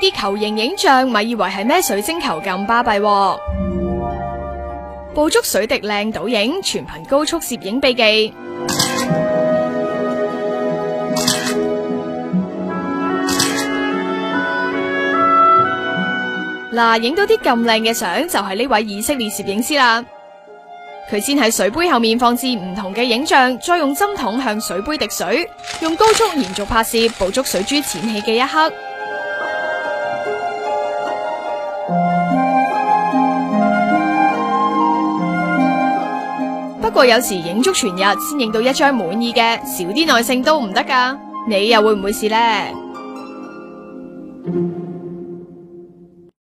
啲球形影像咪以為係咩水晶球咁巴閉喎。捕捉水滴靚倒影，全憑高速攝影秘技。嗱，影到啲咁靚嘅相就係呢位以色列攝影師啦。佢先喺水杯後面放置唔同嘅影像，再用針筒向水杯滴水，用高速連續拍攝，捕捉水珠濺起嘅一刻。不過有時影足全日先影到一張滿意嘅，少啲耐性都唔得㗎。你又會唔會試呢？